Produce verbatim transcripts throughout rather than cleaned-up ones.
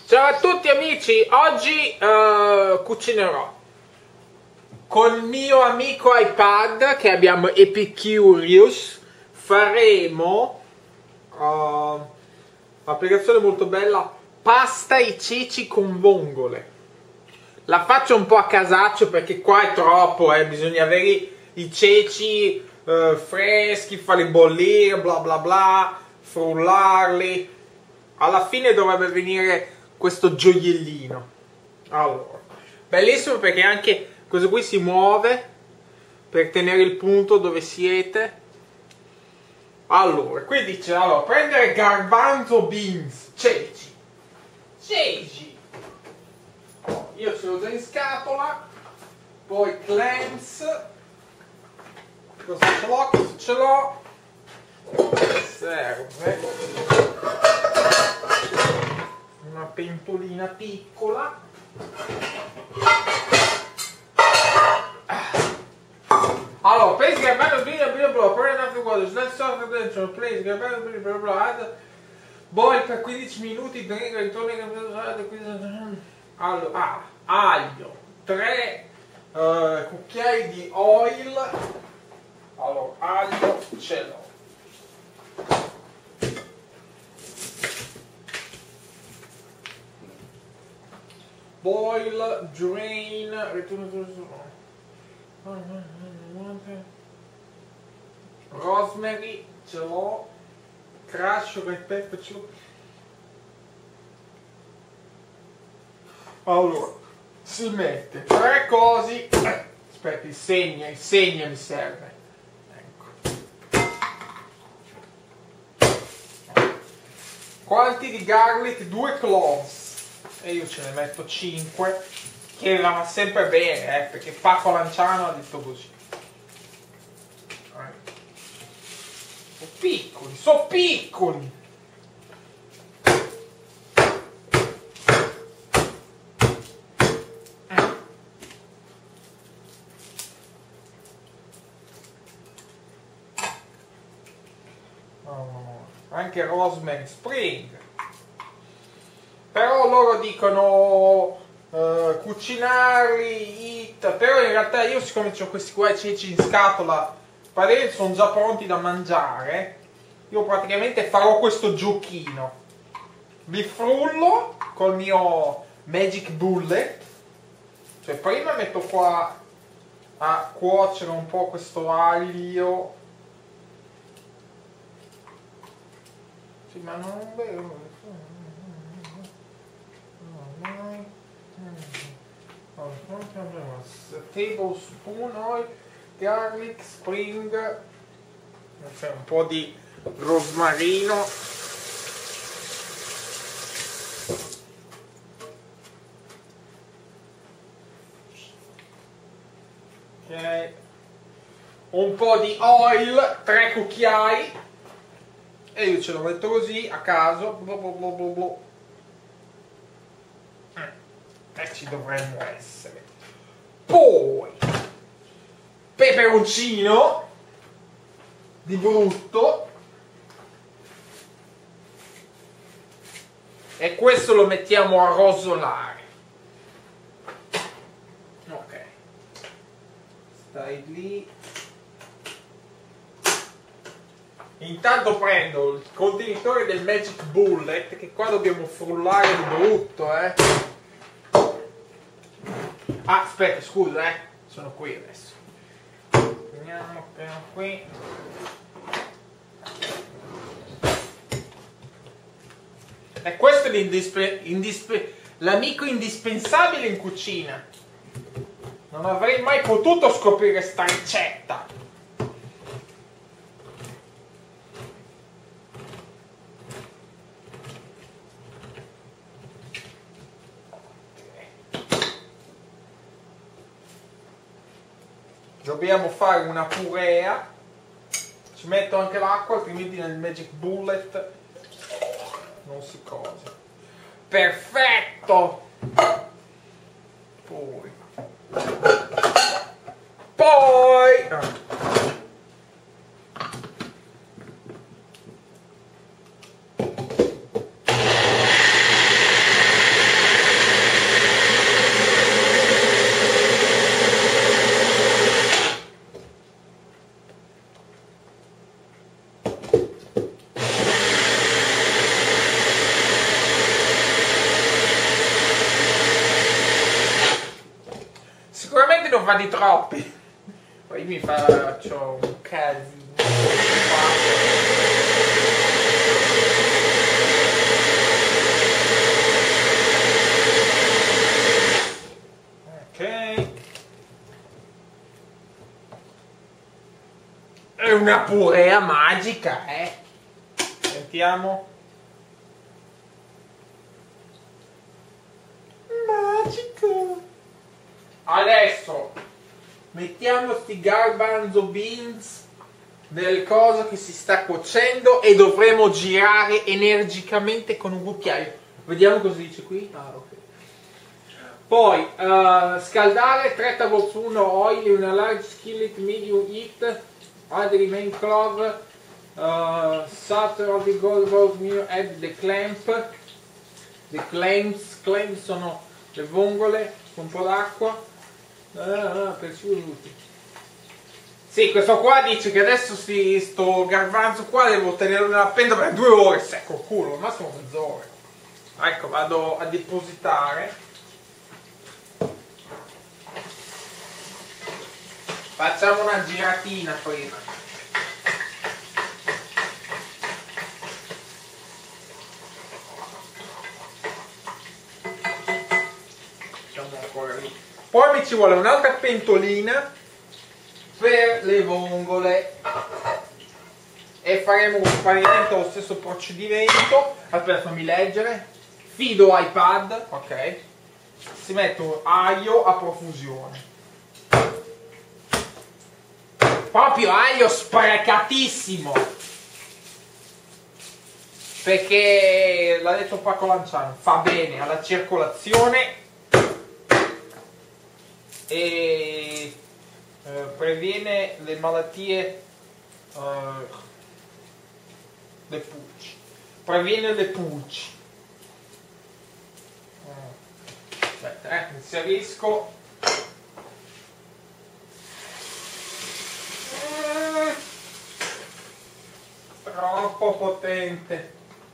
Ciao a tutti amici, oggi uh, cucinerò con il mio amico iPad che abbiamo Epicurious. Faremo uh, un'applicazione molto bella, pasta e ceci con vongole. La faccio un po' a casaccio perché qua è troppo, eh, bisogna avere i ceci uh, freschi, farli bollire, bla bla bla, frullarli. Alla fine dovrebbe venire questo gioiellino. Allora, bellissimo perché anche questo qui si muove per tenere il punto dove siete. Allora, qui dice, allora, prendere garbanzo beans, ceci, ceci. Oh, io ce l'ho già in scatola, poi clams, cosa ce l'ho, cosa ce l'ho, serve una pentolina piccola. Allora, please get back to blah blah blah, put enough water, let's start the attention, please get back to blah blah blah, boil per quindici minuti, drink, ritorni. Allora, ah, aglio, tre uh, cucchiai di oil. Allora, aglio ce l'ho. Boil, drain, ritorno. Rosemary ce l'ho, crush, red pepper ce l'ho. Allora, si mette tre cose. Eh, aspetta, il segna, il segna mi serve. Ecco. Quanti di garlic? Due cloves. E io ce ne metto cinque, che va sempre bene, eh, perché Paco Lanciano ha detto così. Sono piccoli, sono piccoli! Oh, anche rosemary spring. Però loro dicono uh, cucinarli, it, però in realtà io, siccome ho questi qua i ceci in scatola, praticamente sono già pronti da mangiare, io praticamente farò questo giochino. Li frullo col mio Magic Bullet, cioè prima metto qua a cuocere un po' questo aglio. Sì, ma non bevo. Tablespoon oil, garlic, spring, un po' di rosmarino, ok, un po' di oil, tre cucchiai, e io ce lo metto così a caso, blu blu blu blu blu. E ci dovremmo essere. Poi peperoncino di brutto, e questo lo mettiamo a rosolare. Ok, stai lì. Intanto prendo il contenitore del Magic Bullet, che qua dobbiamo frullare di brutto, eh. Ah, aspetta, scusa, eh. Sono qui adesso. Andiamo appena qui. E questo è l'indispe... indispe... l'amico indispensabile in cucina. Non avrei mai potuto scoprire sta ricetta. Dobbiamo fare una purea, ci metto anche l'acqua, altrimenti nel Magic Bullet non si cosa. Perfetto! Poi poi ah. non fa di troppi. Poi mi faccio un casino. Ok. È una purea magica, eh. Sentiamo. Magico. Adesso mettiamo sti garbanzo beans nel coso che si sta cuocendo e dovremo girare energicamente con un cucchiaio. Vediamo cosa dice qui. Ah, ok. Poi uh, scaldare tre tablespoon oil in una large skillet medium heat, add the remain clove, uh, salt of the gold roast meal, add the clamp, the clams, clams sono le vongole, un po' d'acqua, uh, per tutti. Sì, questo qua dice che adesso si, sto garbanzo qua devo tenerlo nella pentola per due ore, secco il culo, al massimo mezz'ora. Ecco, vado a depositare. Facciamo una giratina prima. Facciamo ancora lì. Poi mi ci vuole un'altra pentolina per le vongole e faremo praticamente lo stesso procedimento. Aspetta, fammi leggere. Fido iPad, ok. Si mette aglio a profusione. Proprio aglio sprecatissimo, perché l'ha detto Paco Lanciano, fa bene alla circolazione e eh, previene le malattie, eh, le pulci, previene le pulci. Aspetta, eh, inserisco. Troppo potente.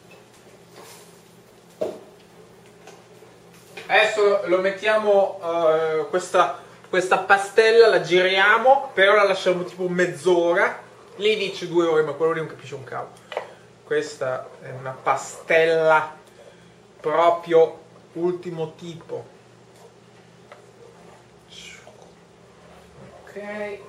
Adesso lo mettiamo, uh, questa, questa pastella la giriamo, però la lasciamo tipo mezz'ora. Lì dice due ore, ma quello lì non capisce un cavolo. Questa è una pastella proprio ultimo tipo. Ok.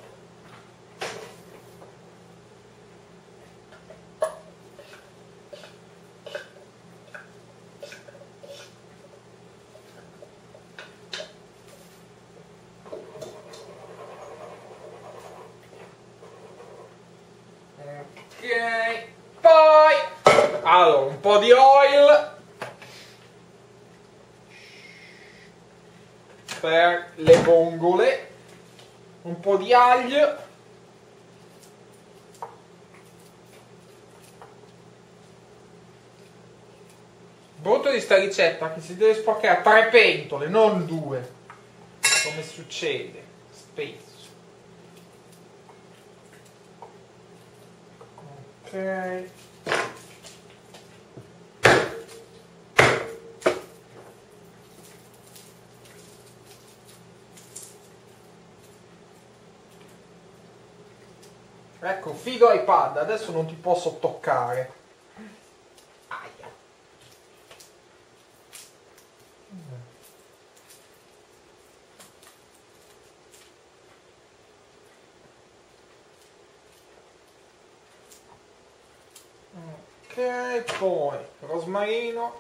Ok, poi allora un po' di oil per le vongole, un po' di aglio, brutto di sta ricetta che si deve sporcare tre pentole, non due, come succede spesso. Ok. Ecco, figo iPad, adesso non ti posso toccare. Aia. Ok, poi rosmarino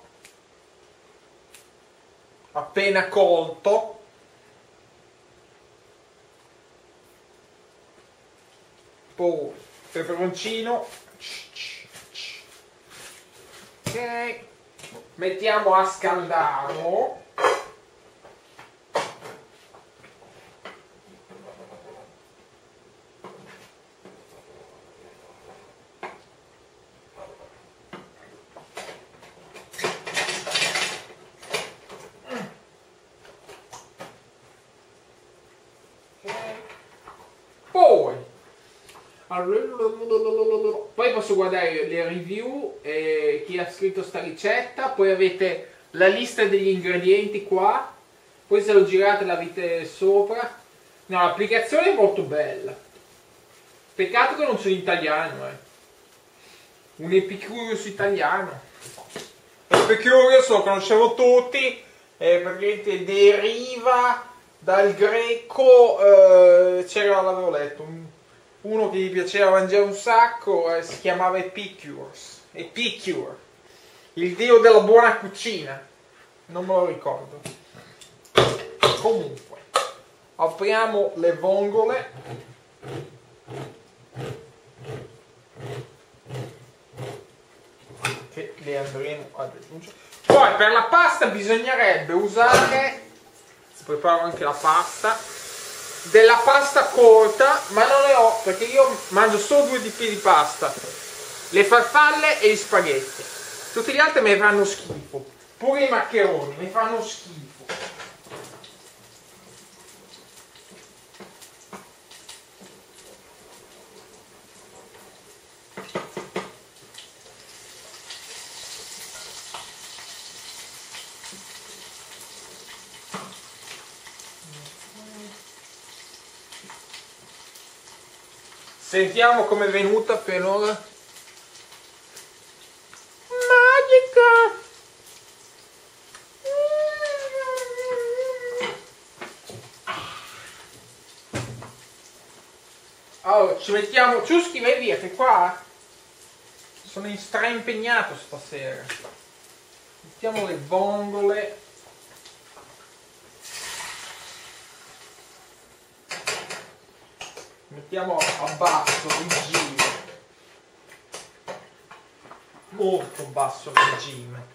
appena colto, poi peperoncino, ok, mettiamo a scaldare. Poi, poi posso guardare le review, eh, chi ha scritto sta ricetta, poi avete la lista degli ingredienti qua, poi se lo girate la avete sopra, No, l'applicazione è molto bella. Peccato che non c'è in italiano, eh. Un Epicurious italiano. Epicurious lo conosciamo tutti, eh, praticamente deriva dal greco, eh, c'era, l'avevo letto, un, uno che gli piaceva mangiare un sacco, eh, si chiamava Epicurus, Epicure, il dio della buona cucina, non me lo ricordo. Comunque, apriamo le vongole. Che le andremo ad aggiungere. Poi per la pasta bisognerebbe usare, si preparo anche la pasta, della pasta corta, ma non ne ho perché io mangio solo due tipi di pasta, le farfalle e gli spaghetti. Tutti gli altri mi fanno schifo, pure i maccheroni mi fanno schifo. Sentiamo com'è venuta per ora. Magica! Allora, ci mettiamo... Ciuschi, vai via, che qua sono straimpegnato stasera. Mettiamo le vongole. Mettiamo a basso regime, molto basso regime.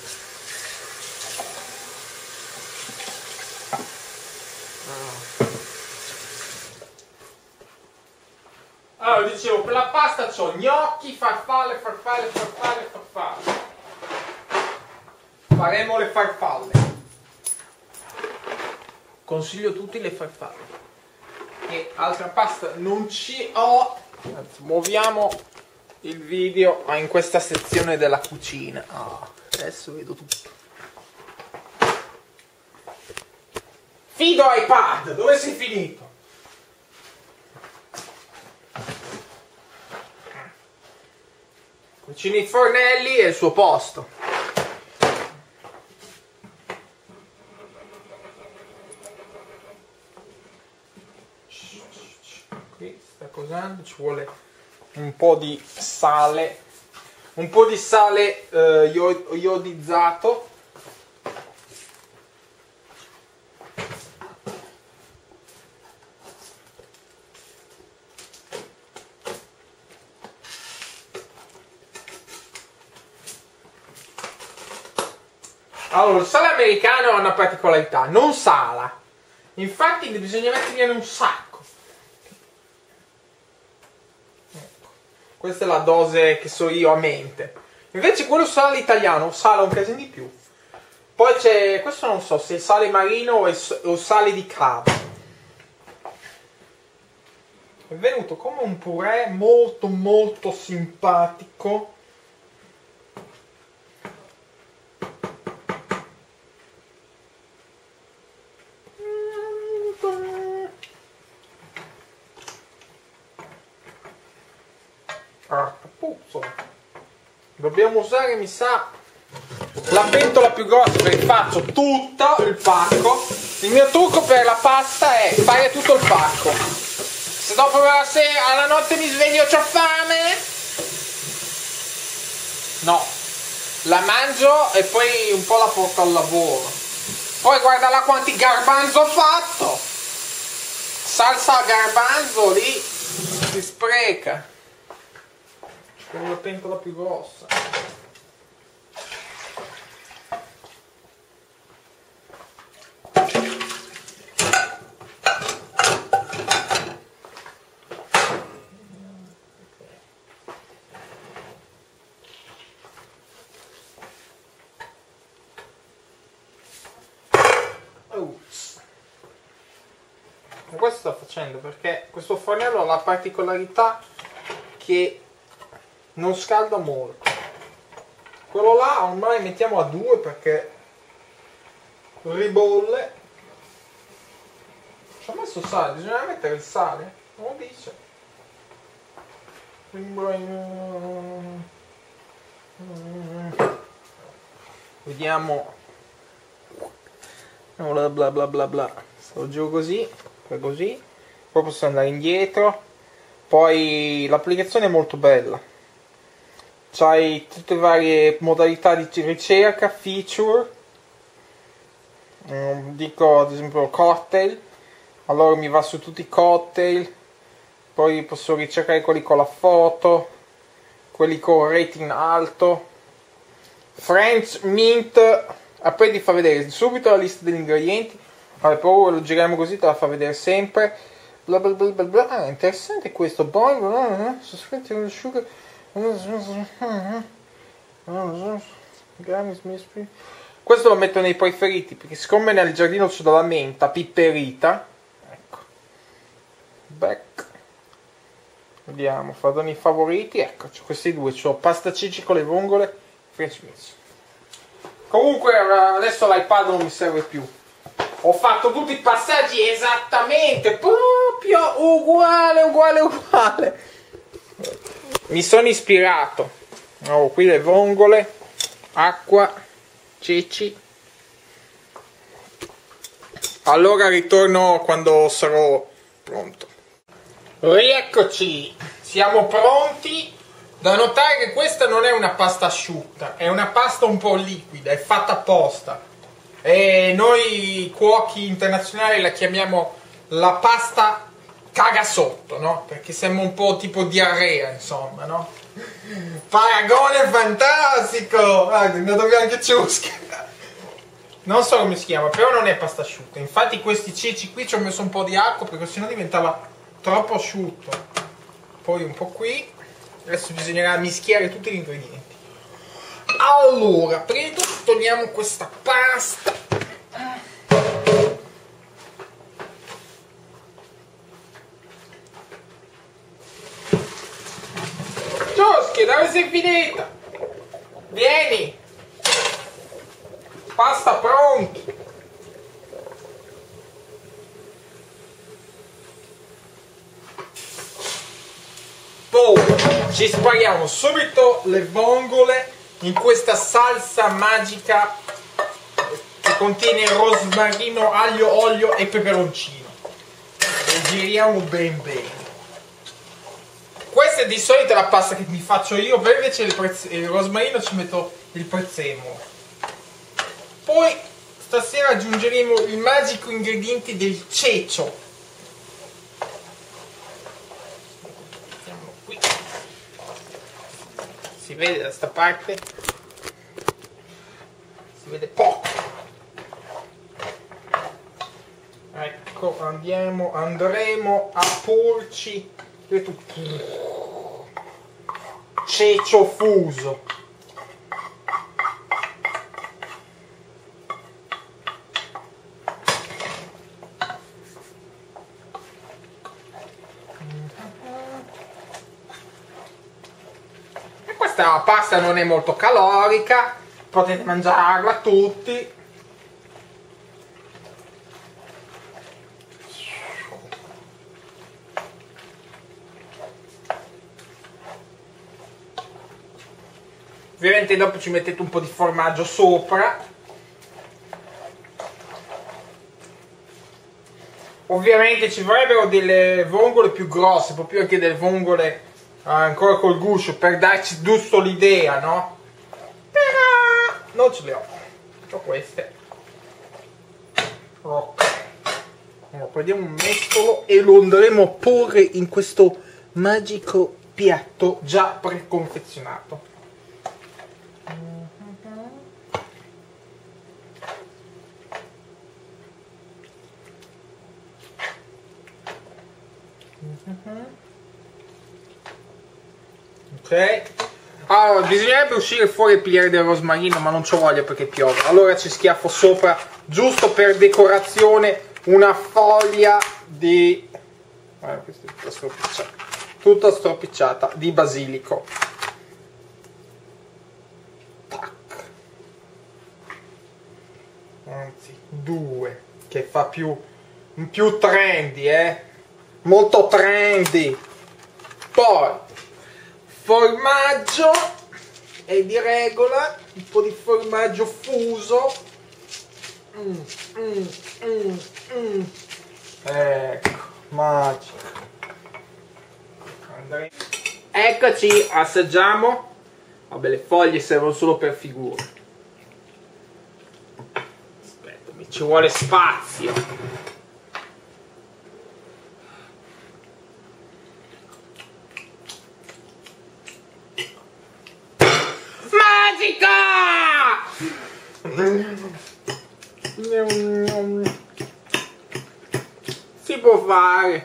Allora, dicevo, per la pasta c'ho gnocchi, farfalle, farfalle, farfalle, farfalle. Faremo le farfalle. Consiglio a tutti le farfalle. E altra pasta non ci ho. Anzi, muoviamo il video in questa sezione della cucina. Ah, adesso vedo tutto. Fido iPad, dove sei finito? Cucina i fornelli e il suo posto. Cosando, ci vuole un po' di sale, un po' di sale eh, iodizzato. Allora, il sale americano ha una particolarità, non sala, infatti bisogna mettergliene un sacco. Questa è la dose che so io a mente. Invece quello sale italiano sale un casino di più. Poi c'è, questo non so se è sale marino o, è, o sale di cavo. È venuto come un purè molto molto simpatico. Dobbiamo usare, mi sa, la pentola più grossa perché faccio tutto il pacco. Il mio trucco per la pasta è fare tutto il pacco. Se dopo la sera, alla notte mi sveglio e c'ho fame, no, la mangio e poi un po' la porto al lavoro. Poi guarda là quanti garbanzo ho fatto. Salsa garbanzo lì si spreca. Con la pentola più grossa. Oops. Questo sto facendo perché questo fornello ha la particolarità che non scalda molto. Quello là ormai mettiamo a due perché ribolle. Ci ho messo sale, bisogna mettere il sale? Non lo dice. Vediamo. Bla bla bla bla bla. Sto giù così, poi così. Poi posso andare indietro. Poi l'applicazione è molto bella. C'hai tutte le varie modalità di ricerca, feature. Dico ad esempio cocktail, allora mi va su tutti i cocktail, poi posso ricercare quelli con la foto, quelli con rating alto. French mint, ah, poi ti fa vedere subito la lista degli ingredienti. Vabbè, poi lo giriamo così, te la fa vedere sempre. Bla bla bla bla bla. Ah, interessante questo. Boing, sospetti con sugar. Questo lo metto nei preferiti perché siccome nel giardino c'è della menta piperita, ecco, back, vediamo, vado nei favoriti, ecco, c'ho questi due, c'ho pasta cicci con le vongole, French mix. Comunque adesso l'iPad non mi serve più, ho fatto tutti i passaggi esattamente, proprio uguale, uguale, uguale, mi sono ispirato, ho qui le vongole, acqua, ceci. Allora ritorno quando sarò pronto. Rieccoci, siamo pronti. Da notare che questa non è una pasta asciutta, è una pasta un po' liquida, è fatta apposta. E noi cuochi internazionali la chiamiamo la pasta caga sotto, no? Perché sembra un po' tipo diarrea, insomma, no? Paragone fantastico! Guarda, ne dobbiamo anche ciusca. Non so come si chiama, però non è pasta asciutta. Infatti questi ceci qui ci ho messo un po' di acqua perché sennò diventava troppo asciutto. Poi un po' qui. Adesso bisognerà mischiare tutti gli ingredienti. Allora, prima di tutto togliamo questa pasta. Cioschi, dove sei finita? Vieni! Pasta pronta! Poi ci spariamo subito le vongole in questa salsa magica che contiene rosmarino, aglio, olio e peperoncino. Le giriamo ben bene. Questa è di solito la pasta che mi faccio io, però invece il, prez- il rosmarino ci metto il prezzemolo. Poi stasera aggiungeremo il magico ingrediente del cecio. Mettiamolo qui. Si vede da sta parte? Si vede poco. Ecco, andiamo, andremo a porci cecio fuso. E questa pasta non è molto calorica, potete mangiarla tutti. Ovviamente dopo ci mettete un po' di formaggio sopra. Ovviamente ci vorrebbero delle vongole più grosse, proprio anche delle vongole eh, ancora col guscio, per darci giusto l'idea, no? Però non ce le ho. Ho queste. Ok. Allora, prendiamo un mestolo e lo andremo a porre in questo magico piatto già preconfezionato. Ok, allora bisognerebbe uscire fuori e pigliare del rosmarino, ma non ci voglio perché piove. Allora ci schiaffo sopra, giusto per decorazione, una foglia di eh, questa è tutta stropicciata, tutta stropicciata di basilico. Tac. Anzi, due, che fa più più trendy, eh? Molto trendy. Poi formaggio è di regola, un po' di formaggio fuso. Mm, mm, mm, mm. Ecco, magico. Eccoci, assaggiamo. Vabbè, le foglie servono solo per figura. Aspetta, mi ci vuole spazio. Magica! Si può fare.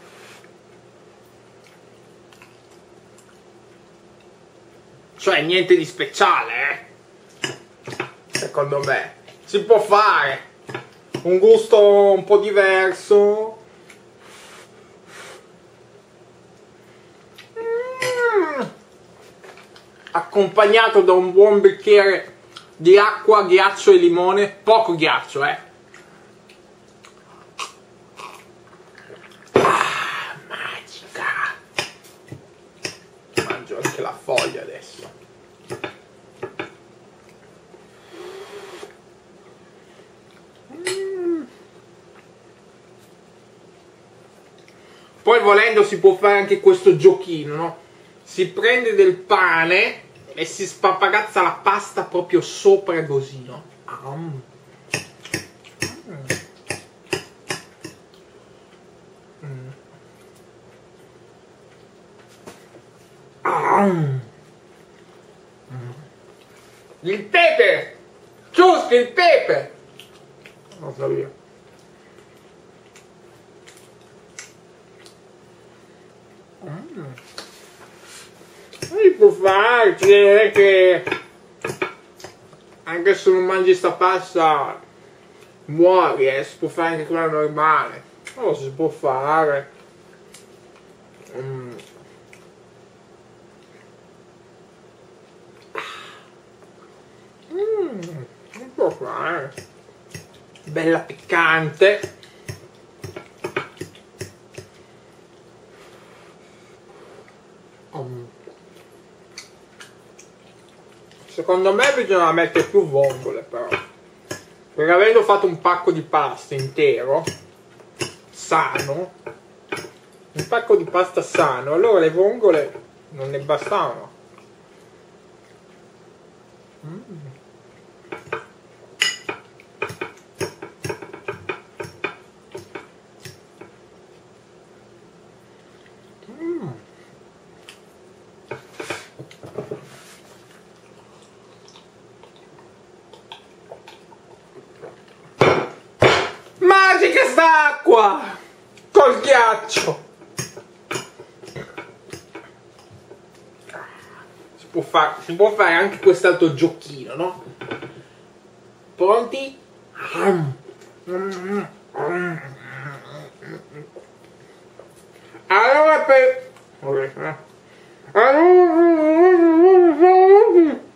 Cioè niente di speciale, eh? Secondo me si può fare. Un gusto un po' diverso. Mm. Accompagnato da un buon bicchiere di acqua, ghiaccio e limone. Poco ghiaccio, eh. Ah, magica. Mangio anche la foglia adesso. Mm. Poi volendo si può fare anche questo giochino, no? Si prende del pane e si spappagazza la pasta proprio sopra così, no? Mm. Mm. Mm. Il pepe! Giusto, il pepe! Non so io. Mm. Si può fare, cioè che anche se non mangi sta pasta muori, eh, si può fare anche quella normale. Oh, si può fare. Mm. Mm, si può fare. Bella piccante. Mm. Secondo me bisogna mettere più vongole però, perché avendo fatto un pacco di pasta intero, sano, un pacco di pasta sano, allora le vongole non ne bastavano. Mm. Mm. Magica st'acqua col ghiaccio. Si può fare, si può fare anche quest'altro giochino, no? Pronti? Allora per...